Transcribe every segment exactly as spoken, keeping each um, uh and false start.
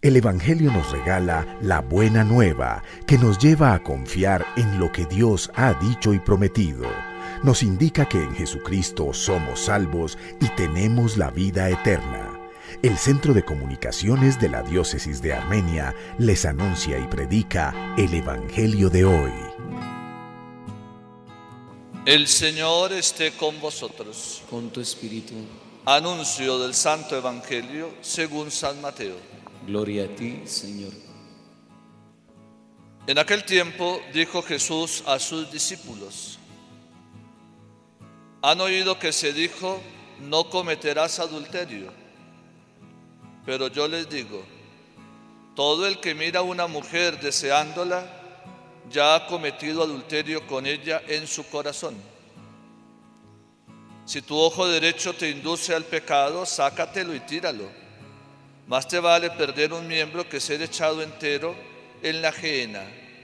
El Evangelio nos regala la buena nueva que nos lleva a confiar en lo que Dios ha dicho y prometido. Nos indica que en Jesucristo somos salvos y tenemos la vida eterna. El Centro de Comunicaciones de la Diócesis de Armenia les anuncia y predica el Evangelio de hoy. El Señor esté con vosotros. Con tu espíritu. Anuncio del Santo Evangelio según San Mateo. Gloria a ti, Señor. En aquel tiempo dijo Jesús a sus discípulos: han oído que se dijo, no cometerás adulterio. Pero yo les digo, todo el que mira a una mujer deseándola, ya ha cometido adulterio con ella en su corazón. Si tu ojo derecho te induce al pecado, sácatelo y tíralo. Más te vale perder un miembro que ser echado entero en la gehenna.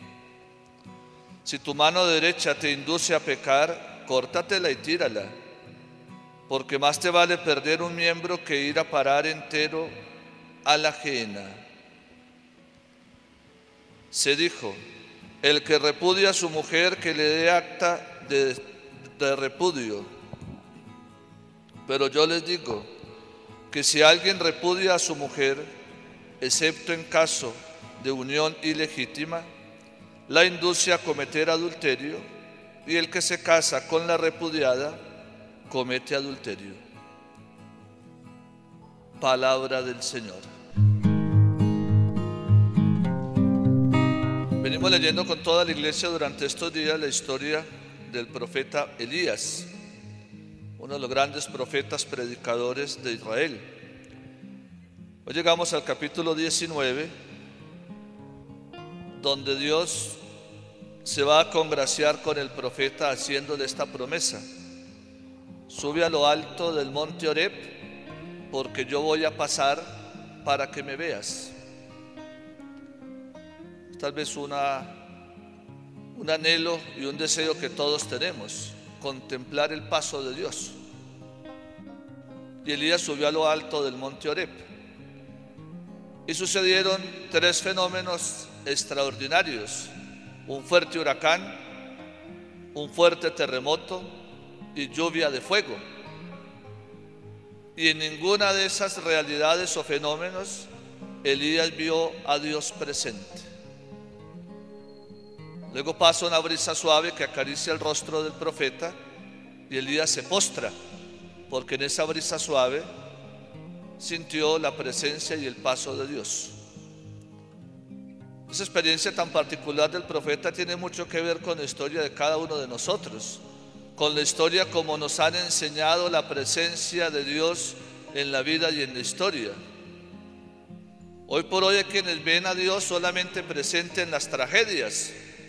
Si tu mano derecha te induce a pecar, córtatela y tírala, porque más te vale perder un miembro que ir a parar entero a la gehenna. Se dijo, el que repudia a su mujer, que le dé acta de, de repudio. Pero yo les digo que si alguien repudia a su mujer, excepto en caso de unión ilegítima, la induce a cometer adulterio, y el que se casa con la repudiada comete adulterio. Palabra del Señor. Venimos leyendo con toda la iglesia durante estos días la historia del profeta Elías, uno de los grandes profetas predicadores de Israel. Hoy llegamos al capítulo diecinueve, donde Dios se va a congraciar con el profeta haciéndole esta promesa: sube a lo alto del monte Horeb, porque yo voy a pasar para que me veas. Tal vez una, un anhelo y un deseo que todos tenemos, contemplar el paso de Dios. Y Elías subió a lo alto del monte Horeb, y sucedieron tres fenómenos extraordinarios: un fuerte huracán, un fuerte terremoto y lluvia de fuego. Y en ninguna de esas realidades o fenómenos Elías vio a Dios presente. Luego pasa una brisa suave que acaricia el rostro del profeta, y Elías se postra, porque en esa brisa suave sintió la presencia y el paso de Dios. Esa experiencia tan particular del profeta tiene mucho que ver con la historia de cada uno de nosotros, con la historia como nos han enseñado la presencia de Dios en la vida y en la historia. Hoy por hoy hay quienes ven a Dios solamente presente en las tragedias,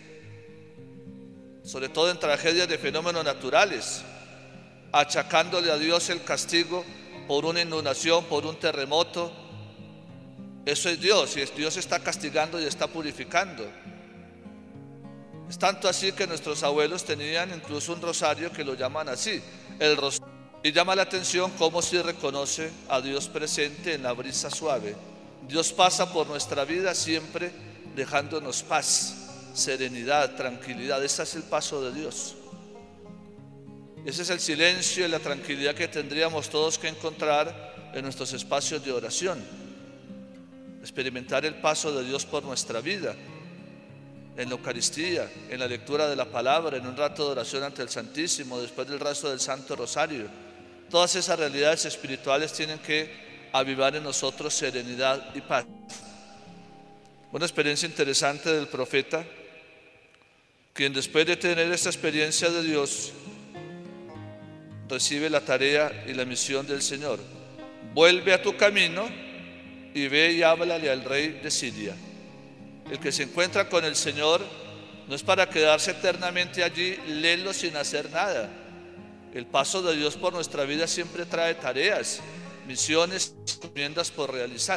sobre todo en tragedias de fenómenos naturales, achacándole a Dios el castigo por una inundación, por un terremoto. Eso es Dios, y Dios está castigando y está purificando. Es tanto así que nuestros abuelos tenían incluso un rosario que lo llaman así, el rosario. Y llama la atención cómo se reconoce a Dios presente en la brisa suave. Dios pasa por nuestra vida siempre dejándonos paz, serenidad, tranquilidad. Ese es el paso de Dios. Ese es el silencio y la tranquilidad que tendríamos todos que encontrar en nuestros espacios de oración. Experimentar el paso de Dios por nuestra vida, en la Eucaristía, en la lectura de la palabra, en un rato de oración ante el Santísimo, después del rezo del Santo Rosario. Todas esas realidades espirituales tienen que avivar en nosotros serenidad y paz. Una experiencia interesante del profeta, quien después de tener esta experiencia de Dios, recibe la tarea y la misión del Señor: vuelve a tu camino y ve y háblale al rey de Siria. El que se encuentra con el Señor no es para quedarse eternamente allí lelo sin hacer nada. El paso de Dios por nuestra vida siempre trae tareas, misiones, encomiendas por realizar.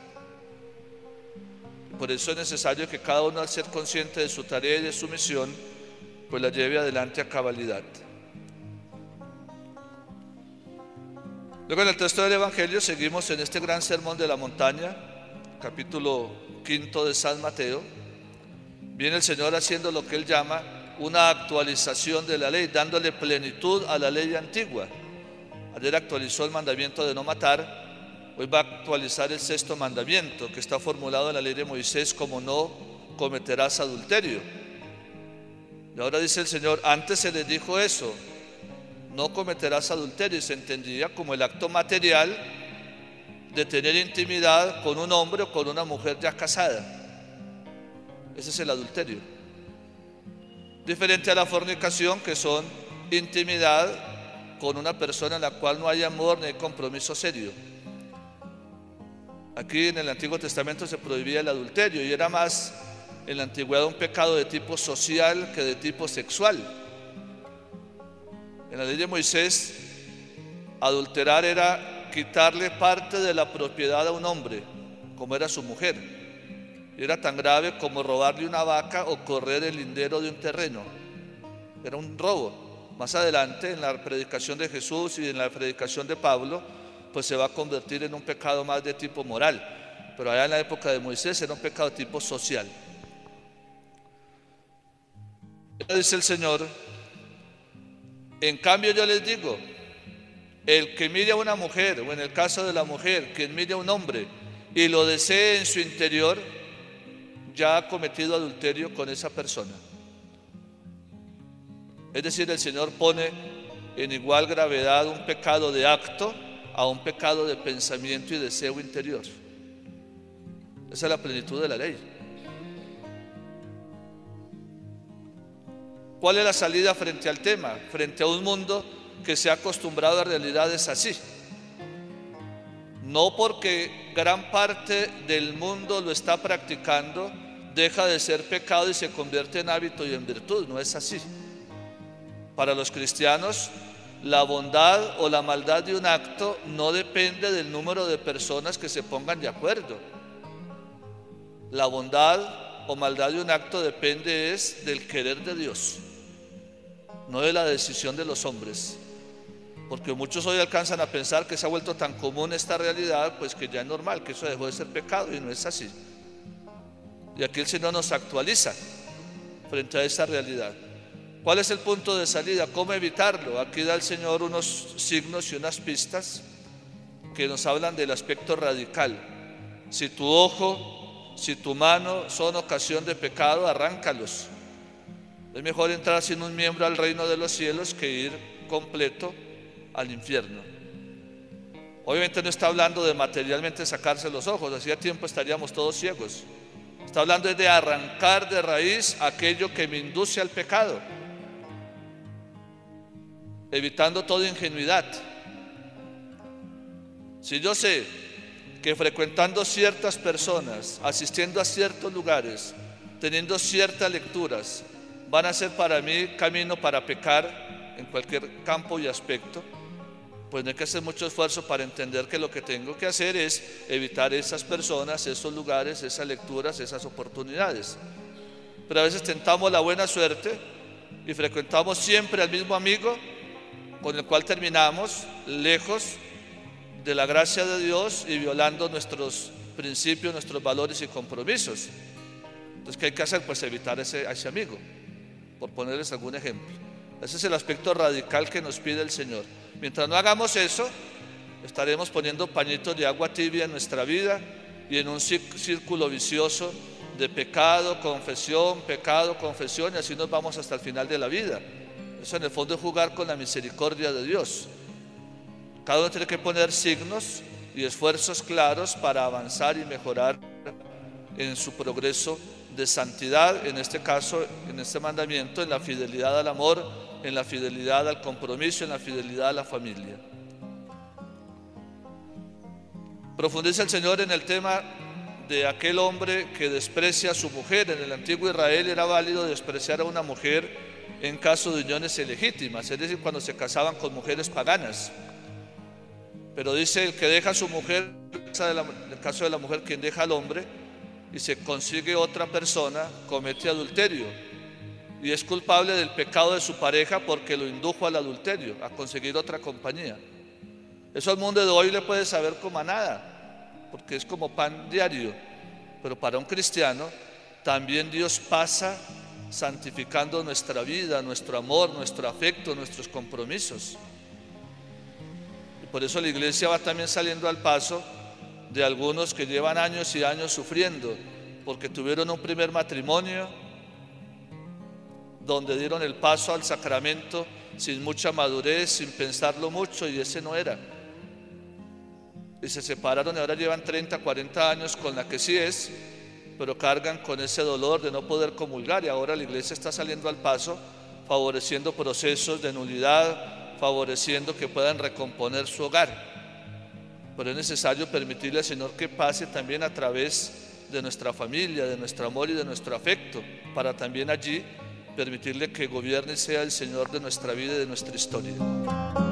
Por eso es necesario que cada uno, al ser consciente de su tarea y de su misión, pues la lleve adelante a cabalidad. Luego en el texto del Evangelio seguimos en este gran sermón de la montaña, capítulo quinto de San Mateo, viene el Señor haciendo lo que Él llama una actualización de la ley, dándole plenitud a la ley antigua. Ayer actualizó el mandamiento de no matar, hoy va a actualizar el sexto mandamiento, que está formulado en la ley de Moisés como no cometerás adulterio. Y ahora dice el Señor, antes se les dijo eso, no cometerás adulterio, y se entendía como el acto material de tener intimidad con un hombre o con una mujer ya casada. Ese es el adulterio. Diferente a la fornicación, que son intimidad con una persona en la cual no hay amor ni hay compromiso serio. Aquí en el Antiguo Testamento se prohibía el adulterio y era más en la antigüedad un pecado de tipo social que de tipo sexual. En la ley de Moisés, adulterar era quitarle parte de la propiedad a un hombre, como era su mujer. Y era tan grave como robarle una vaca o correr el lindero de un terreno. Era un robo. Más adelante, en la predicación de Jesús y en la predicación de Pablo, pues se va a convertir en un pecado más de tipo moral. Pero allá en la época de Moisés era un pecado de tipo social. Dice el Señor, en cambio yo les digo, el que mire a una mujer, o en el caso de la mujer, quien mire a un hombre y lo desee en su interior, ya ha cometido adulterio con esa persona. Es decir, el Señor pone en igual gravedad un pecado de acto a un pecado de pensamiento y deseo interior. Esa es la plenitud de la ley. ¿Cuál es la salida frente al tema? Frente a un mundo que se ha acostumbrado a realidades así. No porque gran parte del mundo lo está practicando, deja de ser pecado y se convierte en hábito y en virtud. No es así. Para los cristianos, la bondad o la maldad de un acto no depende del número de personas que se pongan de acuerdo. La bondad o maldad de un acto depende es del querer de Dios, no de la decisión de los hombres. Porque muchos hoy alcanzan a pensar que se ha vuelto tan común esta realidad, pues que ya es normal, que eso dejó de ser pecado, y no es así. Y aquí el Señor nos actualiza frente a esta realidad. ¿Cuál es el punto de salida? ¿Cómo evitarlo? Aquí da el Señor unos signos y unas pistas que nos hablan del aspecto radical. Si tu ojo, si tu mano son ocasión de pecado, arráncalos. Es mejor entrar sin un miembro al reino de los cielos que ir completo al infierno. Obviamente no está hablando de materialmente sacarse los ojos, hacía tiempo estaríamos todos ciegos. Está hablando de arrancar de raíz aquello que me induce al pecado, evitando toda ingenuidad. Si yo sé que frecuentando ciertas personas, asistiendo a ciertos lugares, teniendo ciertas lecturas, van a ser para mí camino para pecar en cualquier campo y aspecto, pues no hay que hacer mucho esfuerzo para entender que lo que tengo que hacer es evitar esas personas, esos lugares, esas lecturas, esas oportunidades. Pero a veces tentamos la buena suerte y frecuentamos siempre al mismo amigo, con el cual terminamos lejos de la gracia de Dios y violando nuestros principios, nuestros valores y compromisos. Entonces, ¿qué hay que hacer? Pues evitar ese, a ese amigo, por ponerles algún ejemplo. Ese es el aspecto radical que nos pide el Señor. Mientras no hagamos eso, estaremos poniendo pañitos de agua tibia en nuestra vida y en un círculo vicioso de pecado, confesión, pecado, confesión, y así nos vamos hasta el final de la vida. Eso en el fondo es jugar con la misericordia de Dios. Cada uno tiene que poner signos y esfuerzos claros para avanzar y mejorar en su progreso de santidad, en este caso, en este mandamiento, en la fidelidad al amor, en la fidelidad al compromiso, en la fidelidad a la familia. Profundiza el Señor en el tema de aquel hombre que desprecia a su mujer. En el antiguo Israel era válido despreciar a una mujer en caso de uniones ilegítimas, es decir, cuando se casaban con mujeres paganas. Pero dice, el que deja a su mujer, en el caso de la mujer, quien deja al hombre y se consigue otra persona, comete adulterio y es culpable del pecado de su pareja porque lo indujo al adulterio, a conseguir otra compañía. Eso al mundo de hoy le puede saber como a nada, porque es como pan diario. Pero para un cristiano también Dios pasa santificando nuestra vida, nuestro amor, nuestro afecto, nuestros compromisos. Y por eso la iglesia va también saliendo al paso de algunos que llevan años y años sufriendo porque tuvieron un primer matrimonio donde dieron el paso al sacramento sin mucha madurez, sin pensarlo mucho, y ese no era. Y se separaron y ahora llevan treinta, cuarenta años con la que sí es, pero cargan con ese dolor de no poder comulgar, y ahora la iglesia está saliendo al paso, favoreciendo procesos de nulidad, favoreciendo que puedan recomponer su hogar. Pero es necesario permitirle al Señor que pase también a través de nuestra familia, de nuestro amor y de nuestro afecto, para también allí permitirle que gobierne y sea el Señor de nuestra vida y de nuestra historia.